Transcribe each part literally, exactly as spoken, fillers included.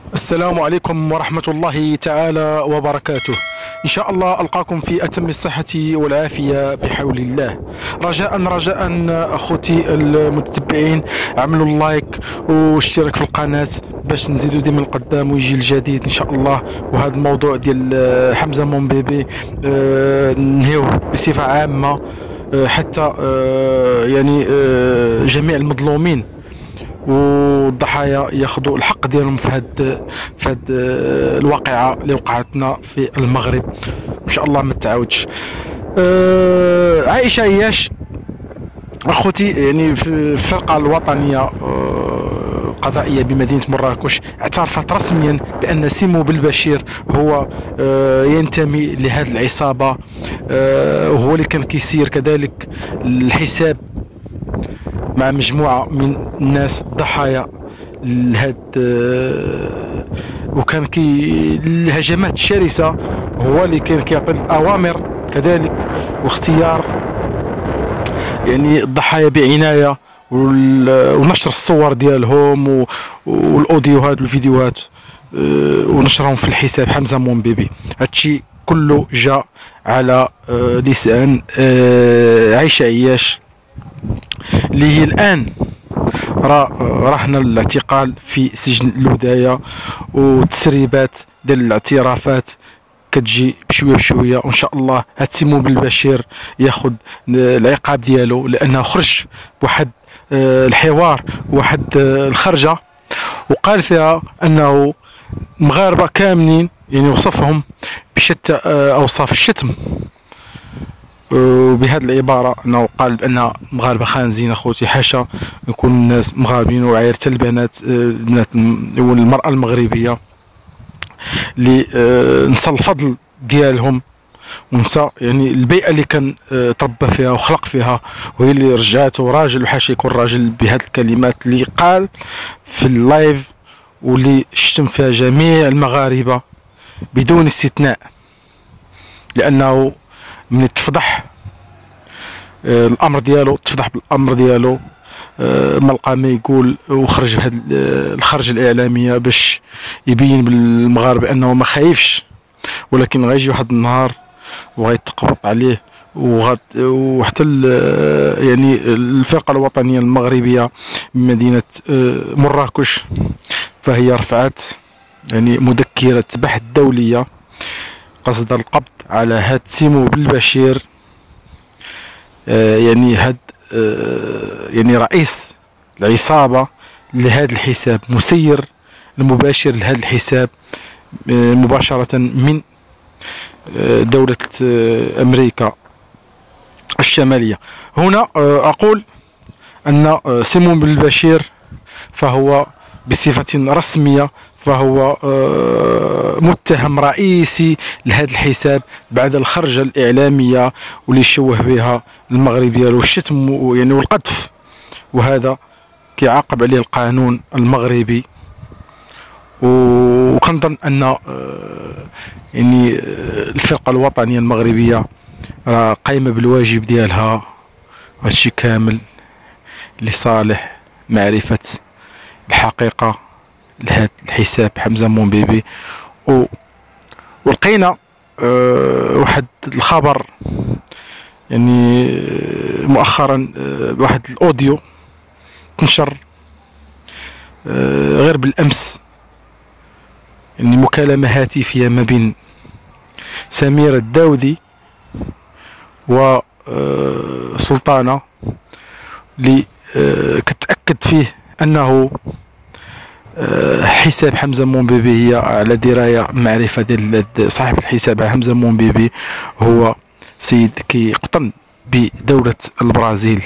السلام عليكم ورحمة الله تعالى وبركاته. إن شاء الله ألقاكم في أتم الصحة والعافية بحول الله. رجاء رجاء أخوتي المتتبعين، عملوا اللايك واشتراك في القناة باش نزيدوا ديما القدام ويجي الجديد إن شاء الله. وهذا الموضوع ديال حمزة مومبيبي آه نهيوه بصفة عامة، آه حتى آه يعني آه جميع المظلومين والضحايا ياخذوا الحق ديالهم في هاد في هاد الواقعه اللي وقعتنا في المغرب، ان شاء الله ما تعاودش. أه عائشه عياش اخوتي، يعني في الفرقه الوطنيه أه القضائيه بمدينه مراكش اعترفت رسميا بان سمو بالبشير هو أه ينتمي لهذه العصابه، أه وهو اللي كان كيسير كذلك الحساب مع مجموعة من الناس ضحايا لهاد، وكان كي الهجمات الشرسة هو اللي كان كيعطي الأوامر كذلك واختيار يعني الضحايا بعناية، ونشر الصور ديالهم والاوديوهات والفيديوهات ونشرهم في الحساب حمزة مومبيبي. هادشي كله جاء على لسان عائشة عياش اللي هي الان راه رهنا الاعتقال في سجن الودايه، والتسريبات ديال الاعترافات كتجي بشويه بشويه، وان شاء الله هاد سمو بالبشير ياخذ العقاب ديالو، لانه خرج بواحد الحوار واحد الخرجه وقال فيها انه مغاربه كاملين، يعني وصفهم بشتى اوصاف الشتم، وبهذه العباره انه قال بان مغاربه خانزين. اخوتي حاشا يكون الناس مغاربين، وعاير حتى البنات البنات والمراه المغربيه اللي نسى الفضل ديالهم ونسى يعني البيئه اللي كان تربى فيها وخلق فيها، وهي اللي رجعته راجل، وحاشا يكون راجل بهذه الكلمات اللي قال في اللايف واللي شتم فيها جميع المغاربه بدون استثناء، لانه من تفضح آه الامر ديالو تفضح بالامر ديالو. آه ما لقى ما يقول، وخرج بهذه آه الخرجه الاعلاميه باش يبين بالمغاربه انه ما خايفش، ولكن غيجي واحد النهار وغيتقبط عليه وغت وحتى يعني الفرقه الوطنيه المغربيه بمدينه آه مراكش فهي رفعت يعني مذكره بحث دوليه قصد القبض على هاد سمو بالبشير، آه يعني هاد آه يعني رئيس العصابة لهذا الحساب، مسير المباشر لهذا الحساب آه مباشرة من آه دولة آه أمريكا الشمالية. هنا آه أقول أن آه سمو بالبشير فهو بصفة رسمية فهو متهم رئيسي لهذا الحساب بعد الخرجة الإعلامية واللي شوه بها المغربية والشتم يعني والقذف، وهذا كيعاقب عليه القانون المغربي. وكنظن أن يعني الفرقة الوطنية المغربية راه قايمة بالواجب ديالها، وهادشي كامل لصالح معرفة الحقيقة لهذا الحساب حمزة مومبيبي. و ولقينا أه واحد الخبر يعني مؤخرا أه واحد الاوديو تنشر أه غير بالامس، يعني مكالمة هاتفية ما بين سميرة الداودي و أه سلطانة اللي أه كتأكد فيه انه حساب حمزة مومبيبي هي على دراية معرفة ديال صاحب الحساب حمزة مومبيبي هو سيد كيقطن بدولة البرازيل،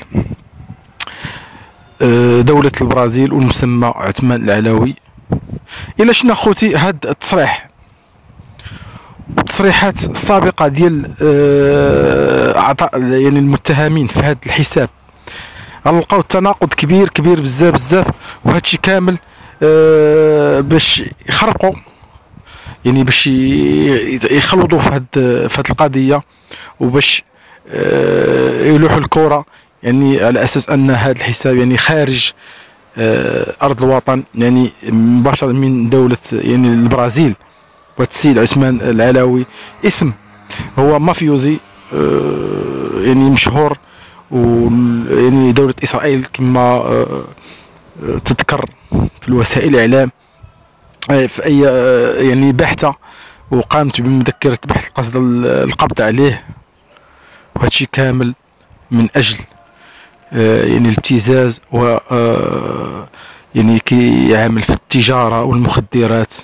دولة البرازيل والمسمى عثمان العلوي. إلا شنا خوتي هاد التصريح التصريحات السابقة ديال أعضاء يعني المتهمين في هاد الحساب، غنلقاو التناقض كبير كبير بزاف بزاف، وهادشي كامل أه باش يخرقوا يعني باش يخلطوا في هاد في هاد القضيه، وباش أه يلوحوا الكره يعني على اساس ان هذا الحساب يعني خارج ارض الوطن، يعني مباشره من دوله يعني البرازيل. وهذا السيد عثمان العلوي اسم هو مافيوزي يعني مشهور، ويعني دولة إسرائيل كما تذكر في الوسائل الإعلام في أي يعني باحثة، وقامت بمذكرة بحث قصد القبض عليه، وهذا الشيء كامل من أجل يعني الابتزاز و يعني كيعمل في التجارة والمخدرات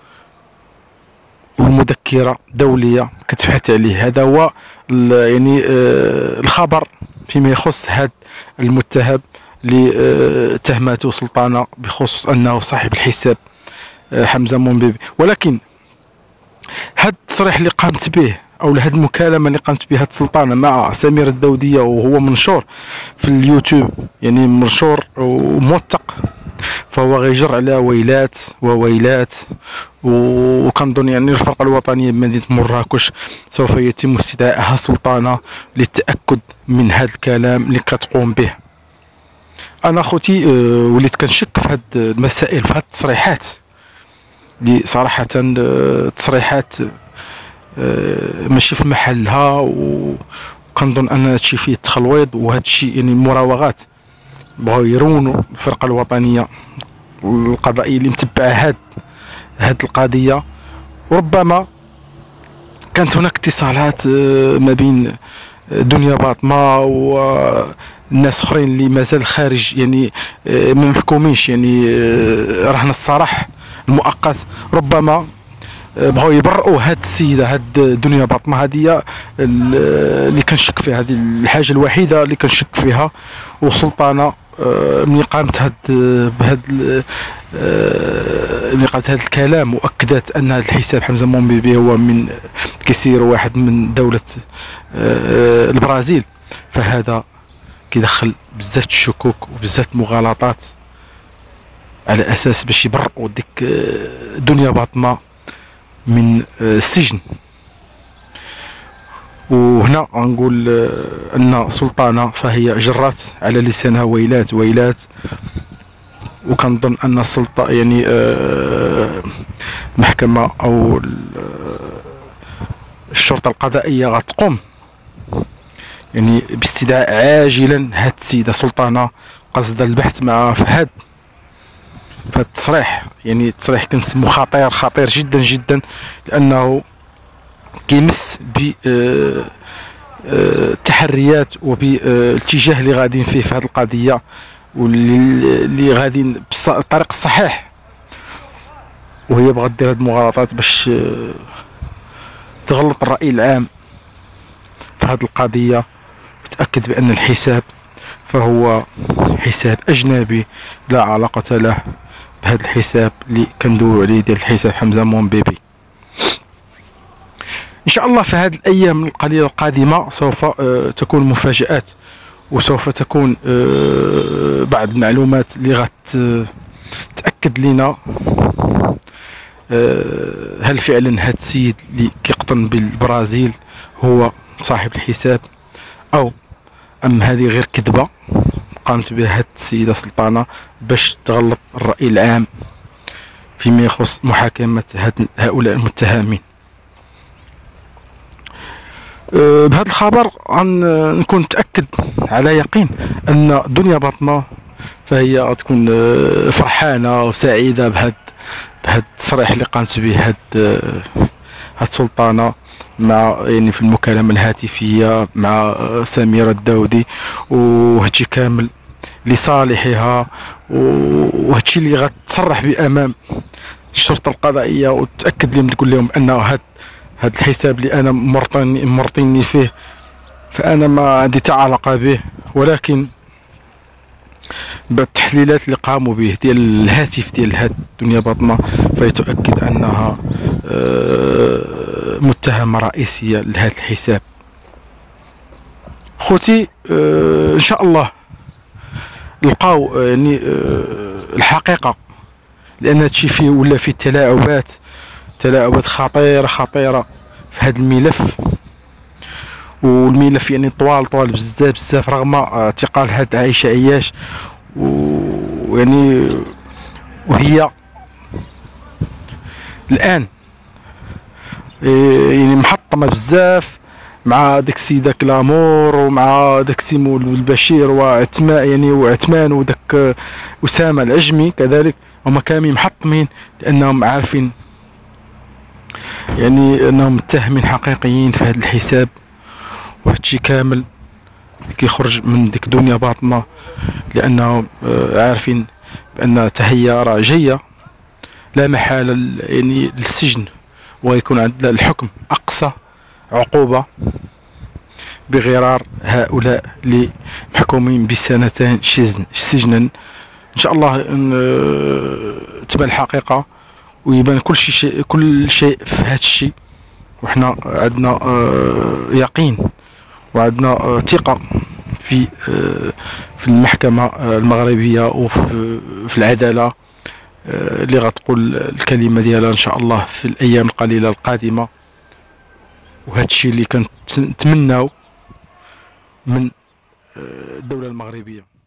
والمذكرة دولية كتبحث عليه. هذا هو يعني الخبر فيما يخص هذا المتهم اللي تهمته سلطانة بخصوص أنه صاحب الحساب حمزة مومبيبي. ولكن هذا التصريح اللي قامت به أو هذه المكالمة اللي قامت بها سلطانة مع سميرة الدودية وهو منشور في اليوتيوب، يعني منشور وموثق، فهو غيجر على ويلات وويلات. وكنظن يعني الفرقة الوطنية بمدينة مراكش سوف يتم استدعائها سلطانة للتأكد من هذا الكلام اللي كتقوم به. أنا خوتي وليت كنشك في هاد المسائل، في هاد التصريحات اللي صراحة تصريحات ماشي في محلها، وكنظن أن هادشي فيه تخلويض، وهادشي يعني مراوغات بغاو يرونوا الفرقة الوطنية القضائية اللي متبعة هاد هاد القضية. وربما كانت هناك اتصالات ما بين دنيا باطمة والناس اخرين اللي مازال خارج يعني ما محكومينش، يعني رهن الصراح المؤقت. ربما بغاو يبرئوا هاد السيده هاد دنيا باطمة، هذه اللي كنشك فيها، هذه الحاجه الوحيده اللي كنشك فيها. وسلطانه ملي قامت هاد بهاد ملي قالت هذا الكلام واكدت ان هذا الحساب حمزه مومبيبي هو من كيسير واحد من دوله البرازيل، فهذا كيدخل بزاف الشكوك وبزاف المغالطات على اساس باش يبرئوا ديك دنيا باطمة من السجن. وهنا غنقول ان سلطانه فهي جرات على لسانها ويلات ويلات، وكنظن ان السلطه يعني المحكمه او الشرطه القضائيه غتقوم يعني باستدعاء عاجلا هاد السيده سلطانه قصد البحث معها في هاد في التصريح. يعني التصريح كنسمو خطير خطير جدا جدا، لانه كيمس ب التحريات وبالاتجاه اللي غاديين فيه في هذه القضيه، واللي اللي غاديين بالطريق الصحيح، وهي بغات دير هذه المغالطات باش تغلط الرأي العام في هذه القضيه، وتأكد بأن الحساب فهو حساب أجنبي لا علاقة له بهذا الحساب اللي كندويو عليه ديال الحساب حمزة مومبيبي. ان شاء الله في هذه الايام القليله القادمه سوف آه تكون مفاجات، وسوف تكون آه بعض المعلومات اللي غتاكد لنا آه هل فعلا هذا السيد اللي كيقطن بالبرازيل هو صاحب الحساب، او ام هذه غير كذبه قامت بها هذه السيده سلطانه باش تغلط الراي العام فيما يخص محاكمه هؤلاء المتهمين. بهذا الخبر غنكون متاكد على يقين ان دنيا باطمة فهي غتكون فرحانه وسعيده بهذا بهذا التصريح اللي قامت به هاد هاد سلطانه مع يعني في المكالمه الهاتفيه مع سميرة الدودي، وهادشي كامل لصالحها، وهادشي اللي غتصرح بامام الشرطه القضائيه وتاكد لهم تقول لهم انه هاد هاد الحساب اللي انا مرطني مرطيني فيه فانا ما عندي حتى علاقه به، ولكن بالتحليلات اللي قاموا به ديال الهاتف ديال هاد دنيا باطمة فيتؤكد انها متهمه رئيسيه لهذا الحساب. خوتي ان شاء الله لقاو يعني الحقيقه، لان هادشي فيه ولا فيه تلاعبات تلاعبات خطيره خطيره في هذا الملف، والملف يعني طوال طوال بزاف بزاف رغم اعتقال هاد عائشه عياش ويعني وهي الان يعني محطمه بزاف مع داك السيده كلامور ومع داك سيمو البشير وعثمان يعني وعثمان وداك اسامه العجمي كذلك. هما كاملين محطمين لانهم عارفين يعني انهم متهمين حقيقيين في هذا الحساب، وهادشي كامل كيخرج من ديك دنيا باطنه، لانهم عارفين بان تهيا راه جايه لا محاله يعني للسجن، ويكون عندنا الحكم اقصى عقوبه بغرار هؤلاء اللي محكومين بسنتين سجنا. ان شاء الله تبان الحقيقه ويبان كل شيء كل شيء في هذا الشيء، وحنا عندنا يقين وعندنا ثقه في في المحكمه المغربيه وفي في العداله اللي غتقول الكلمه ديالها ان شاء الله في الايام القليله القادمه. وهذا الشيء اللي كنتمناو من الدوله المغربيه.